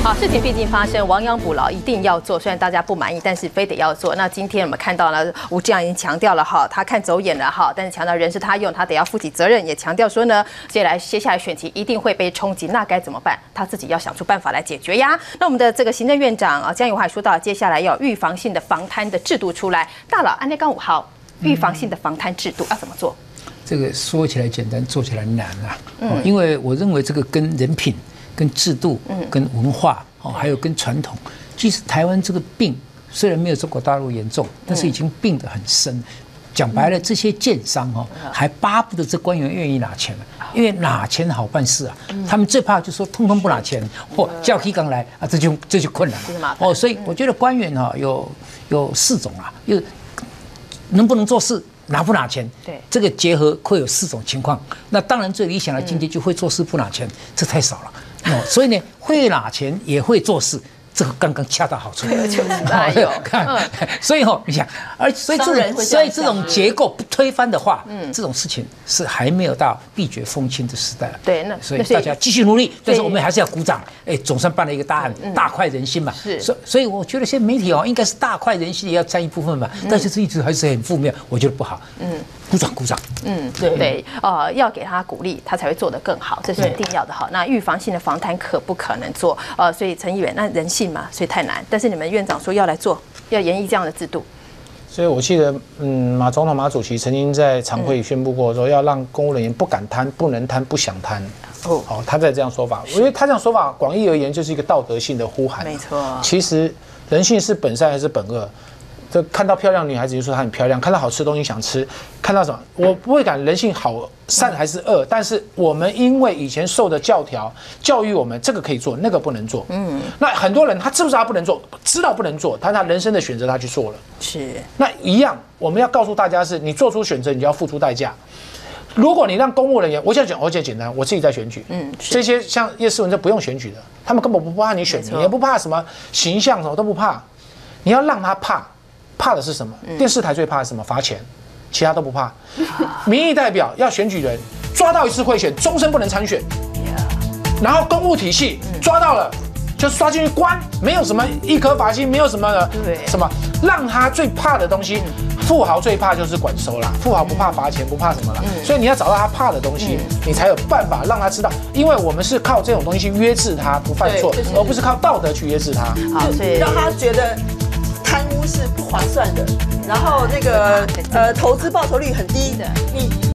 好，事情毕竟发生，亡羊补牢一定要做。虽然大家不满意，但是非得要做。那今天我们看到了吴志阳已经强调了哈，他看走眼了哈，但是强调人是他用，他得要负起责任，也强调说呢，接下来选期一定会被冲击，那该怎么办？他自己要想出办法来解决呀。那我们的这个行政院长啊江宜樺还说到，接下来要有预防性的防贪的制度出来。大佬安内刚5号，预防性的防贪制度要怎么做？ 这个说起来简单，做起来难啊。因为我认为这个跟人品、跟制度、跟文化还有跟传统，其实台湾这个病虽然没有中国大陆严重，但是已经病得很深。讲白了，这些建商还巴不得这官员愿意拿钱了，因为拿钱好办事啊。他们最怕就说通通不拿钱，或叫黑刚来啊，这就困难了。所以我觉得官员有4种啊，又能不能做事。拿不拿钱？对，这个结合会有4种情况。那当然最理想的境界就会做事不拿钱，这太少了。所以呢，会拿钱也会做事，这个刚刚恰到好处。所以你想，所以这种结构不推翻的话，这种事情是还没有到闭绝风清的时代了。 对， 所以大家继续努力，但是我们还是要鼓掌。总算办了一个大案，大快人心嘛。所以我觉得现在媒体应该是大快人心也要占一部分吧，但是这一直还是很负面，我觉得不好。鼓掌。 对，要给他鼓励，他才会做得更好，这是一定要的哈。那预防性的防贪可不可能做？所以陈议员，那人性嘛，所以太难。但是你们院长说要来做，要研议这样的制度。 所以我记得，马总统、马主席曾经在常会宣布过，说要让公务人员不敢贪、不能贪、不想贪。他在这样说法，因为他这样说法，广义而言就是一个道德性的呼喊。 没错。 其实人性是本善还是本恶？这看到漂亮女孩子就说她很漂亮，看到好吃的东西想吃，看到什么我不会讲人性好善还是恶，但是我们因为以前受的教条教育我们这个可以做，那个不能做。那很多人他知不知道他不能做？知道不能做，他人生的选择他去做了。 是。那一样，我们要告诉大家是，你做出选择，你就要付出代价。如果你让公务人员，我现在讲，简单，我自己在选举，这些像叶诗文这不用选举的，他们根本不怕你选民，也不怕什么形象，什么都不怕。你要让他怕的是什么？电视台最怕的是什么？罚钱，其他都不怕。民意代表要选举人，抓到1次贿选，终身不能参选。然后公务体系抓到了，就抓进去关，没有什么1颗罚金，没有什么什么，让他最怕的东西。富豪最怕就是管收啦，富豪不怕罚钱，不怕什么啦。所以你要找到他怕的东西，你才有办法让他知道，因为我们是靠这种东西去约制他不犯错，而不是靠道德去约制他。 好，所以让他觉得贪污是不划算的，然后那个投资报酬率很低的，你。